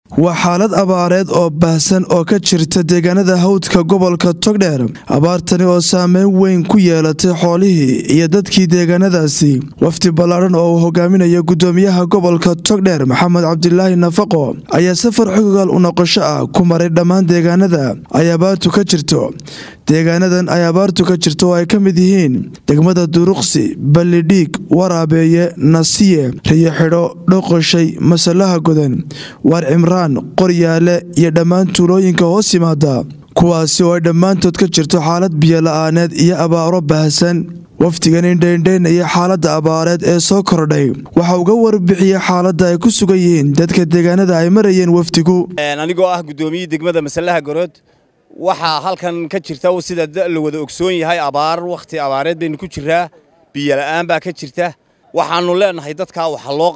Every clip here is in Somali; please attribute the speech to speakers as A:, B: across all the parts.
A: waa xaalad abaareed oo baahsan oo ka jirta deegaanada hawdka gobolka Togdheer. Abaartani oo saameyn weyn ku yeelatay xoolihii iyo dadkii deegaanadaasi. Wafdi ballaaran oo uu hogaaminayo gudoomiyaha gobolka Togdheer Maxamed Cabdilaahi Nafaqo ayaa safar xogaal u noqosho ah ku maray dhammaan deegaanada ay abaartu ka jirto. Deegaanadan ay abaartu ka jirto oo ay ka mid yihiin degmada Duruqsi, Balidhiig, Waraabeeye, Nasiye, Riyo Xidho, Dhoqoshay, Masalaha Godan, War Cimraan, Qoryaale iyo dhammaan tuulooyinka hoos yimaada, kuwaasi oo ay dhammaantood ka jirto xaalad biyo la'aaneed iyo abaaro baahsan. wafdigan indhaindhaynaya xaaladda abaareed ee soo kordhay waxa uga warbixiyay xaaladda ay ku sugan yihiin dadka deegaanada ay marayeen wafdigu.
B: anigoo ah gudoomiye degmada Masalaha Gorod waxaa halkan ka jirta sida la wada ogsoon yahay abaar waqti abaareed baynu ku jiraa, biyo la'aan baa ka jirta. waxaanu leenahay dadka waxa loo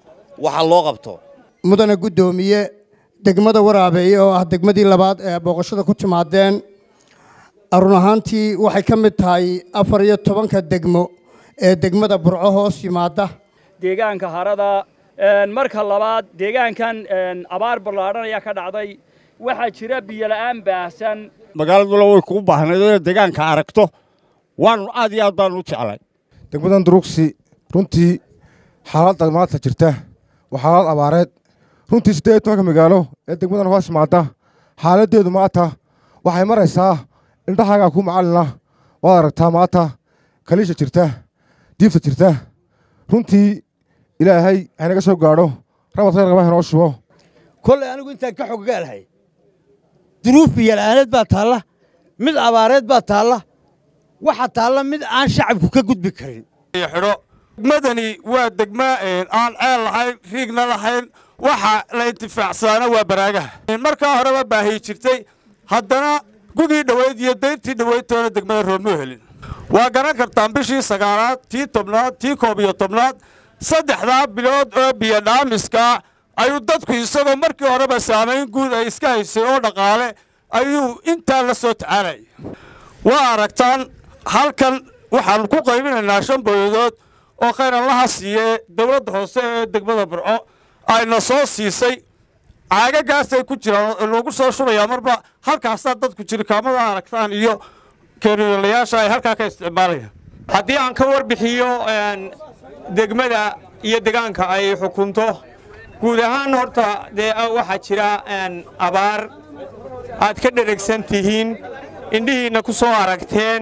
B: qabto
C: mudane gudoomiye degmada Waraabeeye oo ah degmadii labaad ee booqashada ku timaadeen arun ahaantii waxay ka mid tahay 14 degmo ee degmada Burco hoos yimaada
D: deegaanka harada. marka labaad deegaankan abaar ballaaran ayaa ka dhacday, waxaa jira biyo la'aan baahsan.
E: magaaladu way ku baahnayd deegaanka aragto waan aad iyo aad baan u jeclay.
F: degmadan Duruqsi runtii xaaladda maanta jirta waa xaalad abaareed. runtii 18 magaalo ee degmadan hoos yimaada xaaladeedu maanta waxay maraysaa indhahaaga ku macalina waad aragtaa maanta kaliisha jirta diifta jirta. runtii ilaahay haynaga soo gaadho rabad khayr qaba inoo shubo.
G: kolley anigu intaan ka xoggaalahay duruuf biyo la'aaneed baa taalla, mid abaareed baa taalla, waxa taalla mid aan shacabku ka gudbi karin.
E: xidho degmadani waa degma aan ceel lahayn, riigna lahayn, waxa la intifaacsana waa baraagaha. markaa horeba baahi jirtay, haddana gugii dhaweyd iyo dayrtii dhaweydtoona degmada rooma helin. waa garan kartaan bishii 9aad, tii 10aad, tii 11aad, 3 bilood oo biyo dhaamiska ayuu dadku isagoo markii horeba saameyn guud ay iska haysay oo dhaqaale ayuu intaa la soo tacaalay. waa aragtaan halkan waxaan ku qaybinaynaa 5 boqodood oo khayr Allah siiyay dawladda hoose ee degmada Burco ayna soo siisay. caagagaas ay ku jiraan loogu soo shubayaa marba halkaas dadku jirkaamada aragtaan iyo keenayaasha ay halka ka isticmaalayaan.
H: haddii aan ka warbixiyo degmada iyo deegaanka ay xukunto guud ahaan horta waxa jira abaar aad ka dheregsan tihiin indhihiina ku soo aragteen.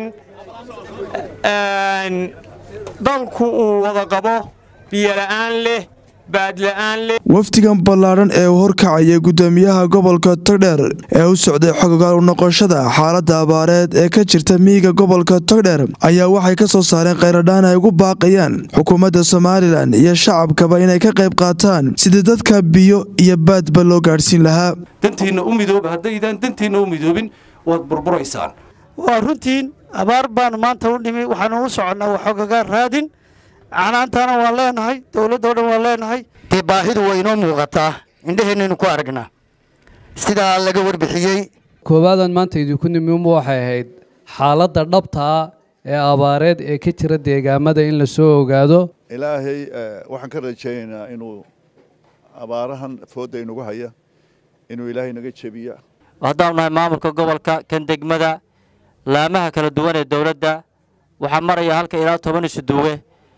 H: dalku uu wada qabo biyo la'aan leh, baad la'aan leh.
A: wafdigan ballaaran ee uu horkacaya gudoomiyaha gobolka Togdheer ee u socday xogaal u noqoshada xaaladda abaareed ee ka jirta miyiga gobolka Togdheer ayaa waxay ka soo saareen kheyradaan ay ugu baaqayaan xukuumadda Soomaaliland iyo shacabkaba inay ka qayb qaataan sidii dadka biyo iyo baadba loo gaarsiin lahaa.
I: dantiina u midooba, haddaydan dantiina u midoobin waad burburaysaan.
G: waa runtiin abaar baan maanta u dhimi, waxaanu u soconnaa xogaga raadin. canaantana waan leenahay, dawladda oo dhan waan leenahay.
C: baahidu way inoo muuqataa, indhaheennaynu ku aragnaa sidaa laga warbixiyey.
J: koobaadan maanta idinku nimimu waxay ahayd xaaladda dhabta ah ee abaareed ee ka jira deegaamada in la soo ogaado.
K: ilaahay waxaan ka rajaynaynaa inuu abaarahan fooda inagu haya inuu ilaahay naga jebiya.
L: haddaan nahay maamulka gobolka kan degmada laamaha kala duwan ee dawladda waxaa maraya halka ilaa 10 isuduwe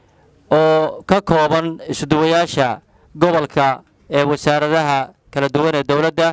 L: oo ka kooban isuduwayaasha gobolka ee wasaaradaha kala duwan ee dawladda,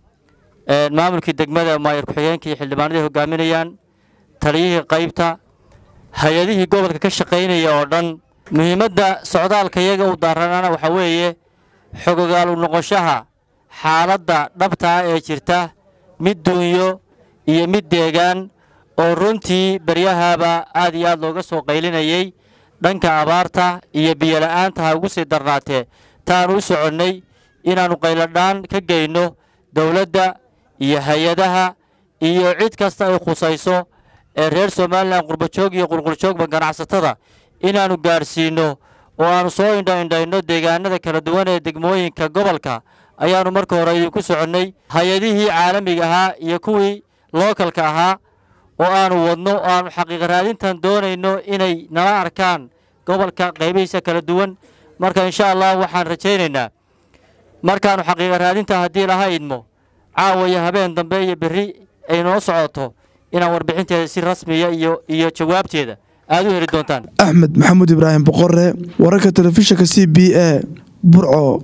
L: maamulkii degmada maayir ku-xigeenkii xildhibaanadii hogaaminayaan, taliyihii qaybta, hay'adihii gobolka ka shaqaynaya oo dhan. muhiimadda socdaalka iyaga u daaranaana waxa weeye xogaal u noqoshaha xaaladda dhabta ah ee jirta, mid duunyo iyo mid deegaan oo runtii baryahaba aad iyo aad looga soo qaylinayay. dhanka abaarta iyo biyo la'aanta ha ugu sii darnaatee taan u soconnay inaannu qayladhaan ka geyno dawladda iyo hay-adaha iyo cid kasta ay khusayso ee reer Soomaaliland qurbajoog iyo qulquljoogba ganacsatada inaannu gaarsiino oo aanu soo indhaindhayno deegaanada kala duwan ee degmooyinka gobolka ayaannu marka hore idinku soconnay. hay-adihii caalamiga ahaa iyo kuwii lookalka ahaa oo aanu wadno oo aanu xaqiiq raadintan doonayno inay nala arkaan gobolka qaybihiisa kala duwan. marka insha Allah waxaan rajaynaynaa markaanu xaqiiqa raadinta haddii laha idmo caawaya habeen dambe iyo berri ay noo socoto inaan warbixinteeda si rasmiya iyo jawaabteeda aad u heli doontaan.
A: Axmed Maxamuud Ibraahim Boqorre, wararka telefishinka CBA, Burco.